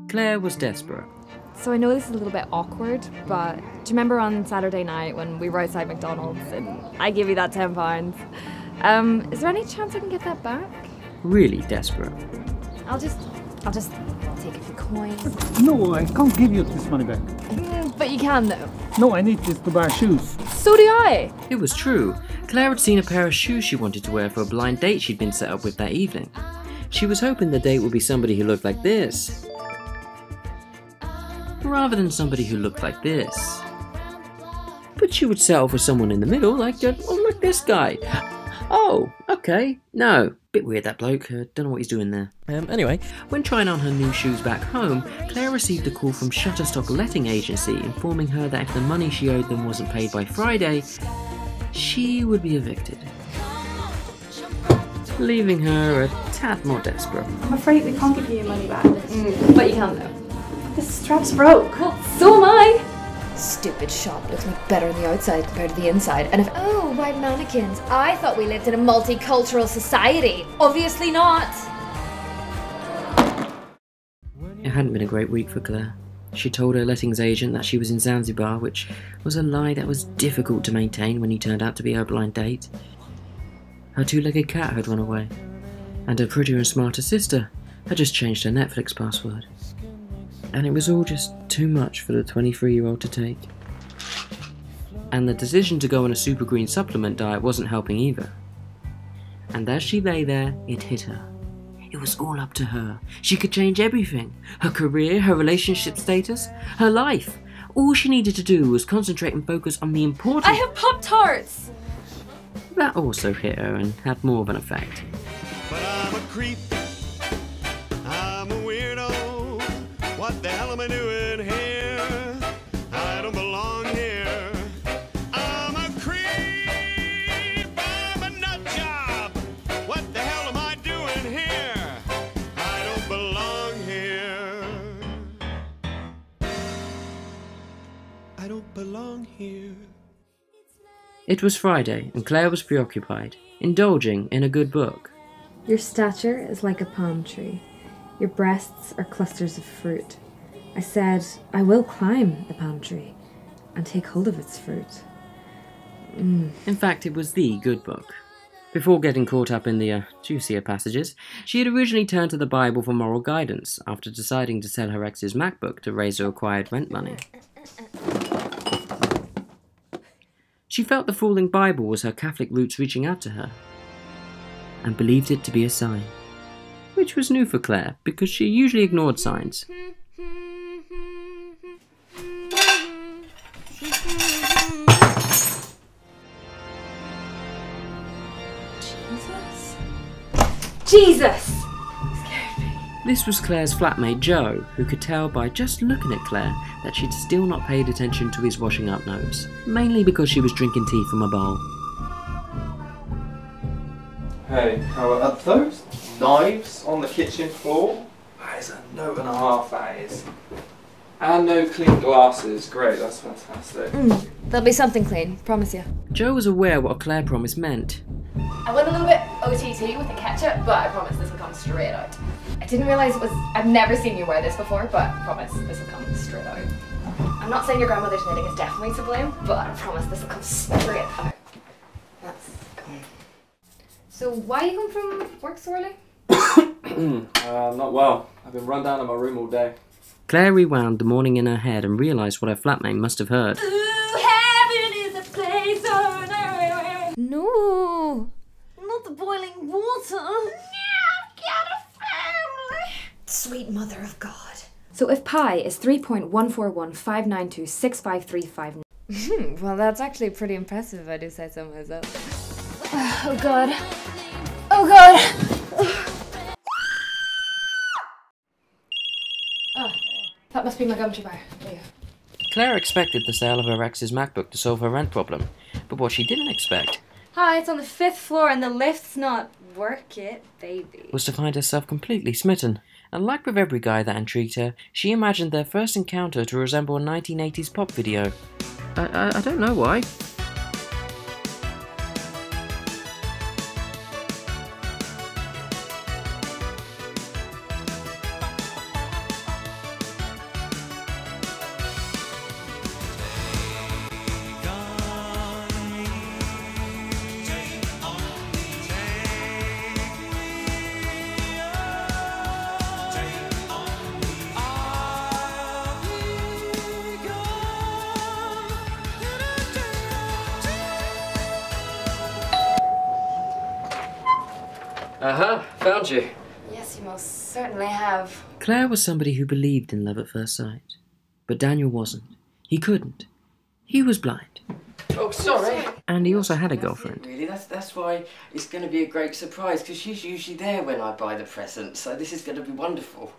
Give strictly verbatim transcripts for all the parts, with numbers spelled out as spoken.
Claire was desperate. So I know this is a little bit awkward, but do you remember on Saturday night when we were outside McDonald's and I gave you that ten pounds? Um, is there any chance I can get that back? Really desperate. I'll just, I'll just take a few coins. No, I can't give you this money back. Mm, but you can though. No, I need this to buy shoes. So do I. It was true. Claire had seen a pair of shoes she wanted to wear for a blind date she'd been set up with that evening. She was hoping the date would be somebody who looked like this, rather than somebody who looked like this. But she would settle for someone in the middle, like, uh, oh, like this guy. Oh, okay. No, bit weird that bloke. Uh, don't know what he's doing there. Um, anyway, when trying on her new shoes back home, Claire received a call from Shutterstock Letting Agency informing her that if the money she owed them wasn't paid by Friday, she would be evicted, leaving her a tad more desperate. I'm afraid we can't give you your money back. Mm, but you can though. This strap's broke. Well, so am I. Stupid shop looks much better on the outside compared to the inside. And if oh, white mannequins. I thought we lived in a multicultural society. Obviously not. It hadn't been a great week for Claire. She told her lettings agent that she was in Zanzibar, which was a lie that was difficult to maintain when he turned out to be her blind date. Her two-legged cat had run away, and her prettier and smarter sister had just changed her Netflix password. And it was all just too much for the twenty-three-year-old to take. And the decision to go on a super green supplement diet wasn't helping either. And as she lay there, it hit her. It was all up to her. She could change everything. Her career, her relationship status, her life. All she needed to do was concentrate and focus on the important... I have Pop-Tarts! That also hit her and had more of an effect. But I'm a creep. I'm a weirdo. What the hell am I doing here? I don't belong here. I'm a creep. I'm a nut job. What the hell am I doing here? I don't belong here. I don't belong here. It was Friday, and Claire was preoccupied, indulging in a good book. Your stature is like a palm tree. Your breasts are clusters of fruit. I said, I will climb the palm tree and take hold of its fruit. Mm. In fact, it was the good book. Before getting caught up in the uh, juicier passages, she had originally turned to the Bible for moral guidance after deciding to sell her ex's MacBook to raise her required rent money. She felt the falling Bible was her Catholic roots reaching out to her, and believed it to be a sign. Which was new for Claire, because she usually ignored signs. Jesus? Jesus! This was Claire's flatmate Joe, who could tell by just looking at Claire that she'd still not paid attention to his washing up notes, mainly because she was drinking tea from a bowl. Hey, how are those knives on the kitchen floor? That is a note and a half, that is. And no clean glasses. Great, that's fantastic. Mm, there'll be something clean, promise you. Joe was aware what a Claire promise meant. I went a little bit O T T with the ketchup, but I promise this will come straight out. I didn't realise it was... I've never seen you wear this before, but I promise this will come straight out. I'm not saying your grandmother's knitting is definitely to blame, but I promise this will come straight out. That's good. So why you come from work so early? uh, not well. I've been run down in my room all day. Claire rewound the morning in her head and realised what her flatmate must have heard. Ooh, heaven is a place on earth. No. Not the boiling water. I've got a family. Sweet mother of God. So if pi is three point one four one five nine two six five three five nine... Well, that's actually pretty impressive if I do say so myself. Oh god. Oh god. Oh, that must be my gum bar. There you go. Claire expected the sale of her ex's MacBook to solve her rent problem, but what she didn't expect Hi, it's on the fifth floor and the lift's not work it, baby. was to find herself completely smitten. And like with every guy that intrigued her, she imagined their first encounter to resemble a nineteen eighties pop video. I, I, I don't know why. Uh-huh, found you. Yes, you most certainly have. Claire was somebody who believed in love at first sight. But Daniel wasn't. He couldn't. He was blind. Oh, sorry. And he also had a girlfriend. Really, that's that's why it's going to be a great surprise, because she's usually there when I buy the presents, so this is going to be wonderful.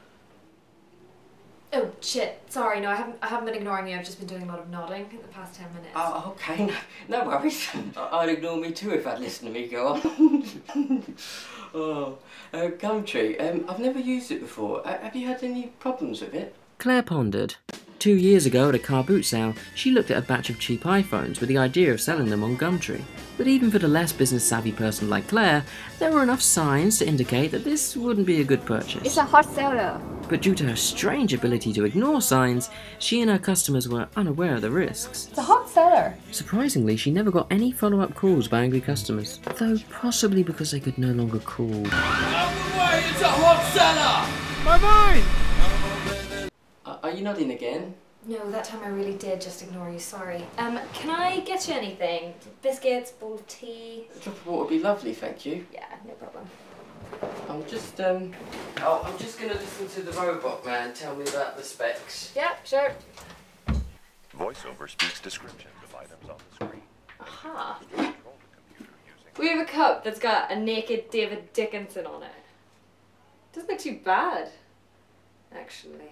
Oh shit! Sorry, no, I haven't. I haven't been ignoring you. I've just been doing a lot of nodding in the past ten minutes. Oh, okay. No, no worries. I'd ignore me too if I'd listen to me go on. Oh, uh, Gumtree. Um, I've never used it before. Uh, have you had any problems with it? Claire pondered. Two years ago at a car boot sale, she looked at a batch of cheap iPhones with the idea of selling them on Gumtree. But even for the less business-savvy person like Claire, there were enough signs to indicate that this wouldn't be a good purchase. It's a hot seller. But due to her strange ability to ignore signs, she and her customers were unaware of the risks. It's a hot seller. Surprisingly, she never got any follow-up calls by angry customers, though possibly because they could no longer call. Out of the way, it's a hot seller! My mind! Uh, are you nodding again? No, that time I really did just ignore you. Sorry. Um, can I get you anything? Biscuits, bowl of tea. A drop of water would be lovely, thank you. Yeah, no problem. I'm just um. Oh, I'm just going to listen to the robot man tell me about the specs. Yeah, sure. Voiceover speaks descriptions of items on the screen. Aha. Control the computer using We have a cup that's got a naked David Dickinson on it. Doesn't look too bad, actually.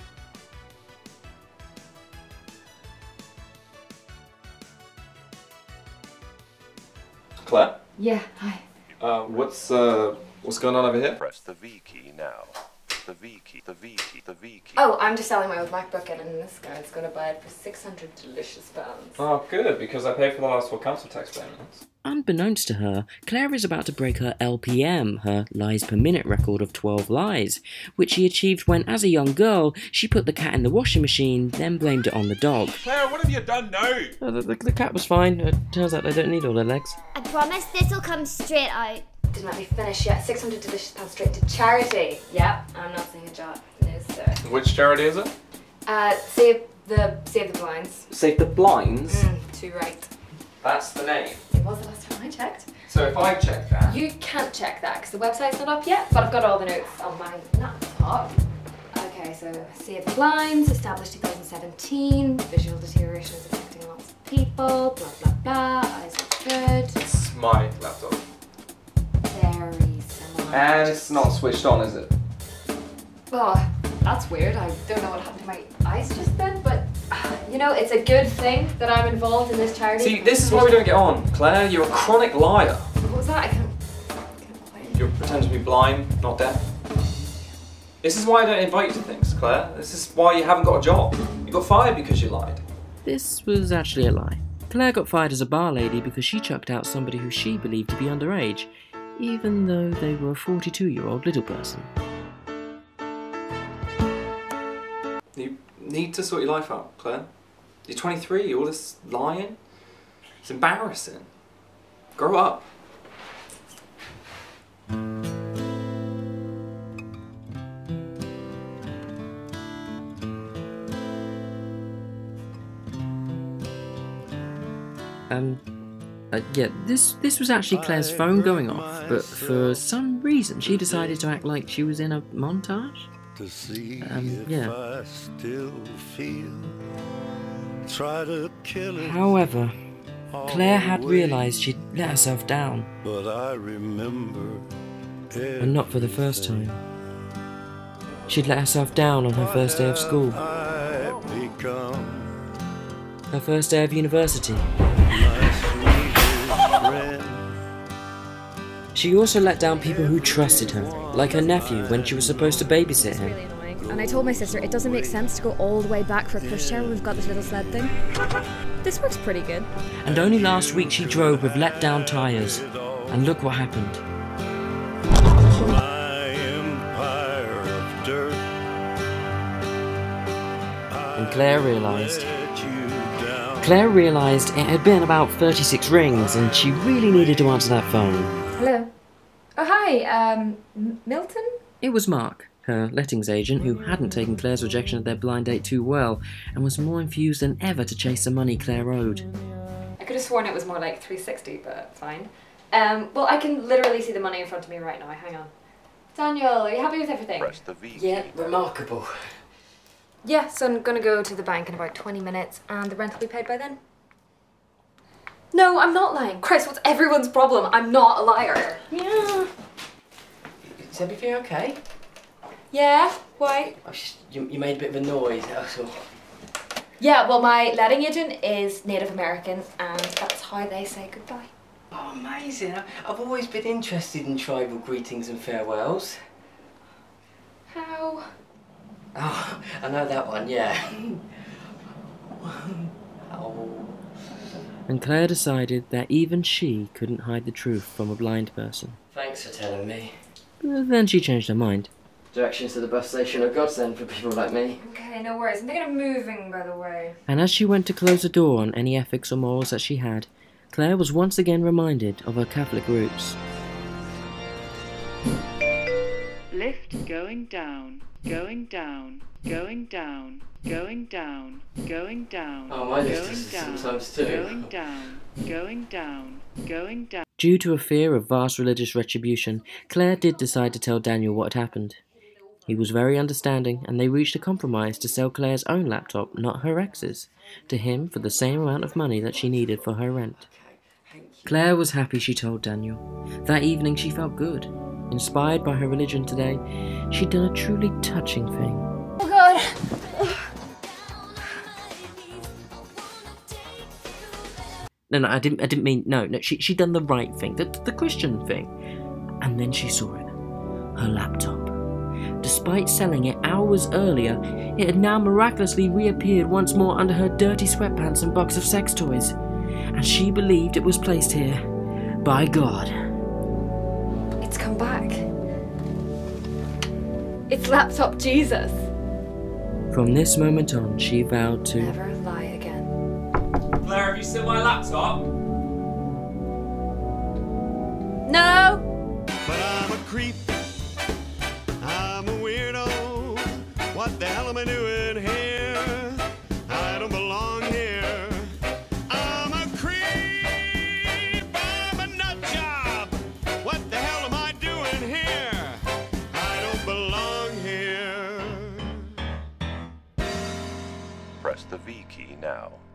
Claire? Yeah, hi. Uh, what's, uh, what's going on over here? Press the V key now. The V key, the V key, the V key. Oh, I'm just selling my old MacBook in, and this guy's going to buy it for six hundred delicious pounds. Oh, good, because I paid for the last four council tax payments. Unbeknownst to her, Claire is about to break her L P M, her lies per minute record of twelve lies, which she achieved when, as a young girl, she put the cat in the washing machine, then blamed it on the dog. Claire, what have you done now? Uh, the, the, the cat was fine. It turns out they don't need all their legs. I promise this'll come straight out. Didn't let me finish yet. six hundred delicious pounds straight to charity. Yep, I'm not saying a job. No, sir. Which charity is it? Uh, save the, save the blinds. Save the Blinds? Mm, too right. That's the name. It was the last time I checked. So if I check that... You can't check that because the website's not up yet, but I've got all the notes on my laptop. Okay, so save the blinds, established two thousand seventeen, visual deterioration is affecting lots of people, blah blah blah, eyes look good. It's my laptop. Very similar. And it's not switched on, is it? Oh, that's weird. I don't know what happened to my eyes just then, but uh, you know, it's a good thing that I'm involved in this charity. See, this is why we don't get on, Claire. You're a chronic liar. What was that? I can't, I can't quite... You pretend to be blind, not deaf. This is why I don't invite you to things, Claire. This is why you haven't got a job. You got fired because you lied. This was actually a lie. Claire got fired as a bar lady because she chucked out somebody who she believed to be underage, even though they were a forty-two-year-old little person. You need to sort your life out, Claire. You're twenty-three, all this lying. It's embarrassing. Grow up. Um, uh, yeah, this this was actually Claire's phone going off, but for some reason she decided to act like she was in a montage. To see Um, if yeah. I still feel. Try to kill it. However, all Claire the had way, realised she'd let herself down, But I remember. and not for the first time. She'd let herself down on her first day of school, I become her first day of university. my sweetest friend. She also let down people who trusted her, like her nephew when she was supposed to babysit him. Really annoying. And I told my sister it doesn't make sense to go all the way back for a pushchair when we've got this little sled thing. This works pretty good. And only last week she drove with let-down tyres, and look what happened. My empire of dirt. And Claire realised. Let you down. Claire realised it had been about thirty-six rings, and she really needed to answer that phone. Hello. Oh, hi. Um, M- Milton? It was Mark, her lettings agent, who hadn't taken Claire's rejection of their blind date too well, and was more infused than ever to chase the money Claire owed. I could have sworn it was more like three sixty, but fine. Um, well, I can literally see the money in front of me right now. Hang on. Daniel, are you happy with everything? Press the V Yeah, key. remarkable. Yeah, so I'm gonna go to the bank in about twenty minutes and the rent will be paid by then. No, I'm not lying. Christ, what's everyone's problem? I'm not a liar. Yeah. Is everything okay? Yeah, why? I just, you, you made a bit of a noise, that's all. Yeah, well, my letting agent is Native American and that's how they say goodbye. Oh, amazing. I- I've always been interested in tribal greetings and farewells. How? Oh, I know that one, yeah. Oh. And Claire decided that even she couldn't hide the truth from a blind person. Thanks for telling me. But then she changed her mind. Directions to the bus station are godsend for people like me. Okay, no worries. I'm thinking of moving, by the way. And as she went to close the door on any ethics or morals that she had, Claire was once again reminded of her Catholic roots. Lift going down, going down, going down, going down, going down, Oh, my lift going is down, sometimes too. going down, going down, going down. Due to a fear of vast religious retribution, Claire did decide to tell Daniel what had happened. He was very understanding, and they reached a compromise to sell Claire's own laptop, not her ex's, to him for the same amount of money that she needed for her rent. Claire was happy she told Daniel. That evening she felt good. Inspired by her religion today, she'd done a truly touching thing. Oh god! No, no, I didn't. I didn't mean no. No, she she'd done the right thing, the the Christian thing. And then she saw it, her laptop. Despite selling it hours earlier, it had now miraculously reappeared once more under her dirty sweatpants and box of sex toys, and she believed it was placed here by God. It's come back. It's laptop Jesus. From this moment on, she vowed to Never lie again. Claire, have you seen my laptop? No! But I'm a creep. I'm a weirdo. What the hell am I doing here? I don't belong here. I'm a creep. I'm a nut job. What the hell am I doing here? I don't belong here. Press the V key now.